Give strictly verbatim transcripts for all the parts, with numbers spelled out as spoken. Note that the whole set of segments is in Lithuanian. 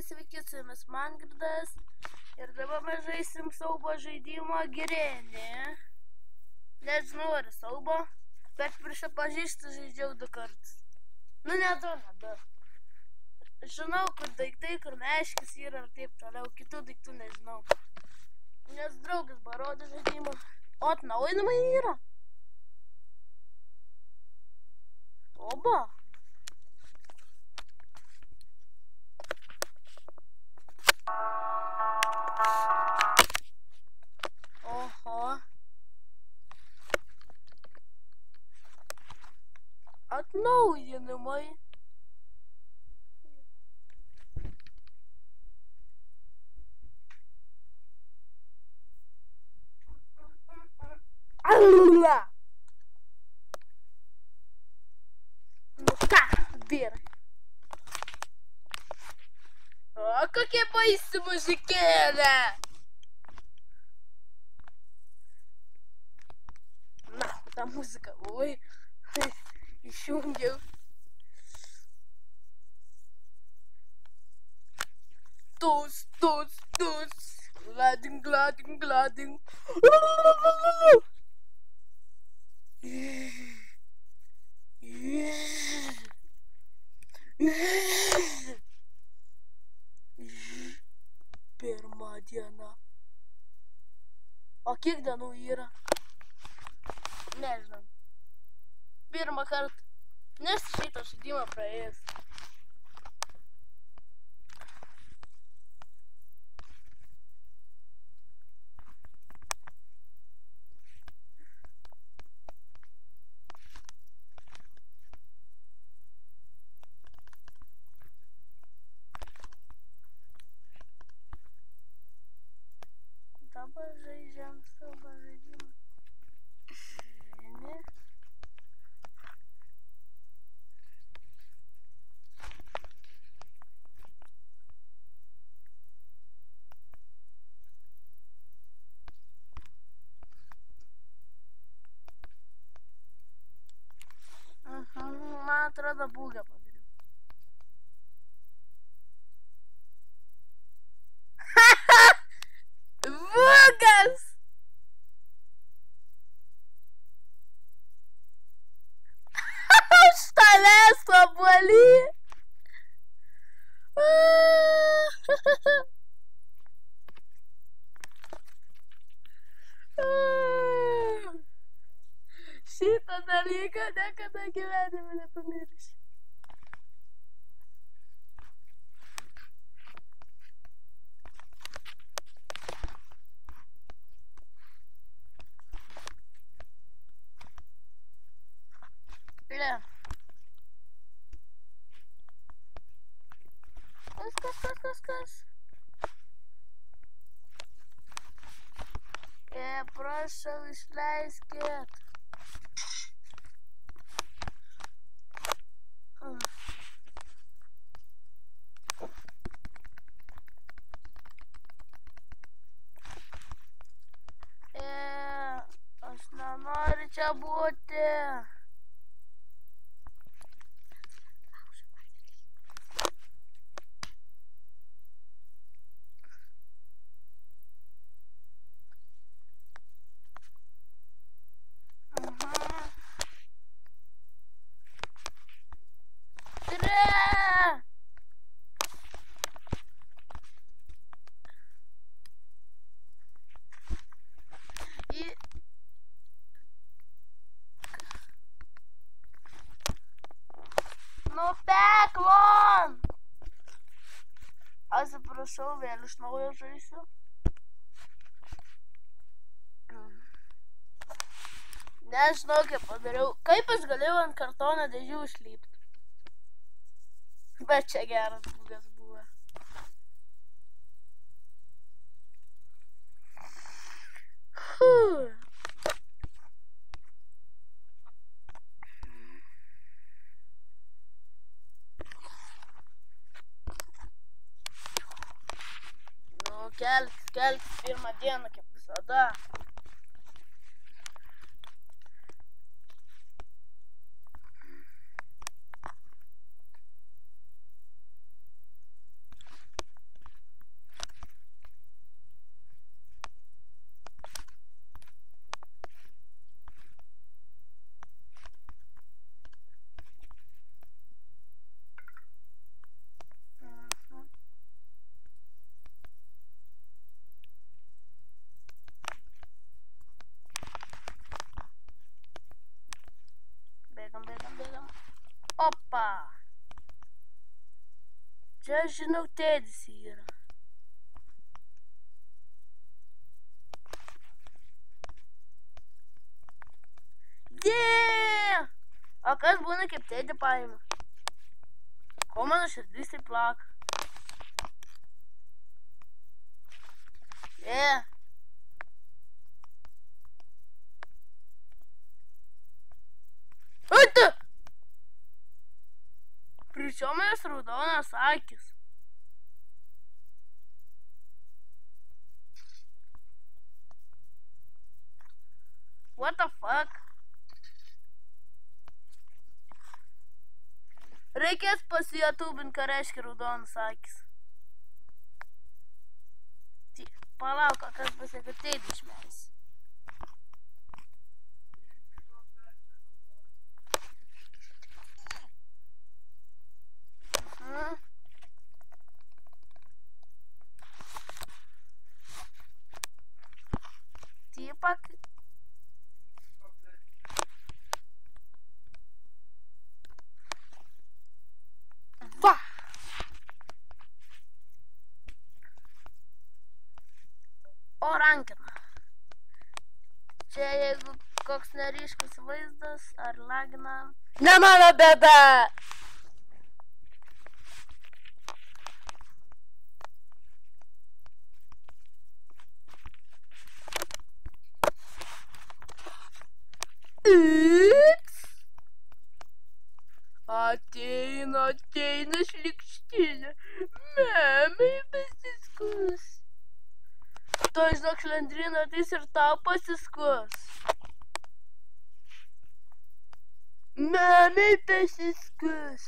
sveiki, su jumis Mangirdas ir dabar mes žaisim siaubo žaidimą Girenį. Nežinau ar siaubo, bet prisipažįstu žaidžiau du kartus. Nu ne du, ne du. Žinau, kur daiktai, kur meškis yra ir taip toliau, kitų daiktų nežinau. Nes draugas parodė žaidimą. O atnaujinimai yra. Oba. Oho. Atnaujinimai. Alula. Nu ką, vyrai. O, kokia baisi muzikėlė. Na, ta muzika, oi, išjungiau. Tus, tus, tus. Glading, glading, glading. Pirma diena. O kiek dienų yra? Nežinau. Pirmą kartą. Nes šitą žaidimą praėjęs. Dabar žaidžiam siaubo žaidimą. Žini. Man atrodo, būgą padariau. Būgas! Štalės obuolį! Šitą dalyką niekada gyvenime nepamiršiu. Ble. Kas, kas, kas, kas, kas? E, prašau, išleiskit. E, aš nenoriu čia būti. Nu peklon! Atsiprašau, vėl iš naujo žaisiu. Nežinau, kaip padariau. Kaip aš galėjau ant kartono dėžių išlipti. Bet čia geras būgas buvo. Fuh. Nu, kelkis, kelkis pirmą dieną, kaip visada. Čia, žinau, tėdis yra. Yeah! O kas būna, kaip tėdį paima? Ko mano širdis taip plaka? Yeah! Ata! Pričiomės raudonas akis. What the fuck? Reikės pasijotubint, ką reiškia raudonas akis. Palauk, kas bus, jeigu tėdį išmes. Mhm. Tipak. Va! O rankina. Čia jeigu koks neryškus vaizdas ar lagina. Ne mano bėda! Ups! Ateina, ateina šlikštinė. Mamai pasiskus. To žinok, šlendrina ateis ir tau pasiskus. Mamai pasiskus.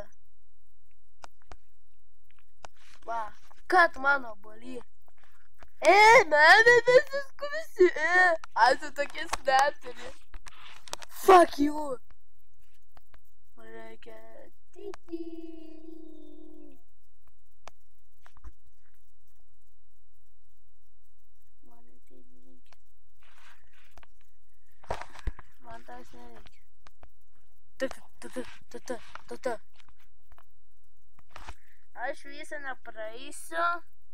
Va, kad mano boli. E, mamai pasiskusi. E, aš tokie snapteri. Fuck you. Reikia tėdį. Man tėdį reikia. Man tas nereikia. Ta ta ta ta ta ta ta. Aš visą nepraeisiu.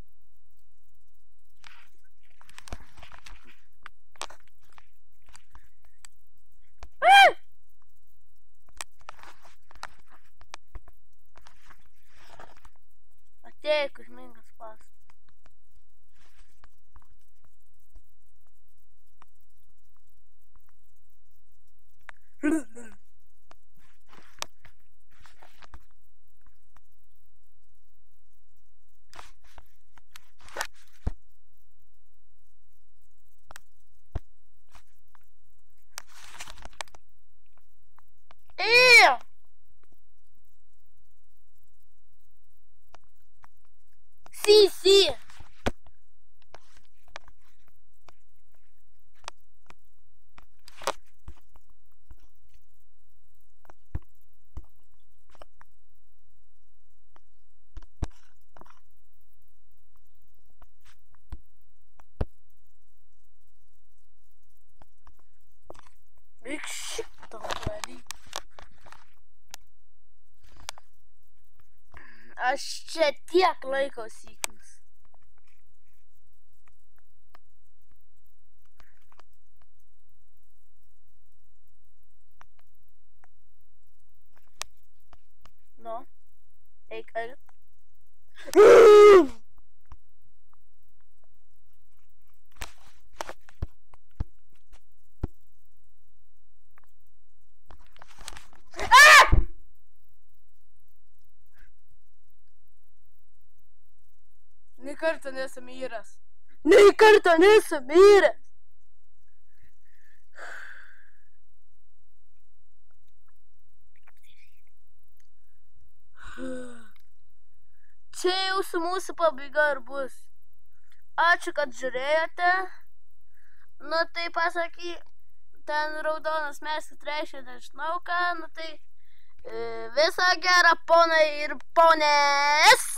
Atėjo kužmingas pasas. Ėjo! Sí, sí. Eik šitą valį. Aš čia tiek laiko sykins. Nu, eik, eik. Nei kartą nesu miręs. Nei kartą nesu miręs. Čia jau su mūsų pabaiga ir bus. Ačiū, kad žiūrėjote. Nu tai pasaky, ten raudonas meskas reiškia, nežinau ką. Nu tai e, visą gerą ponai ir ponės.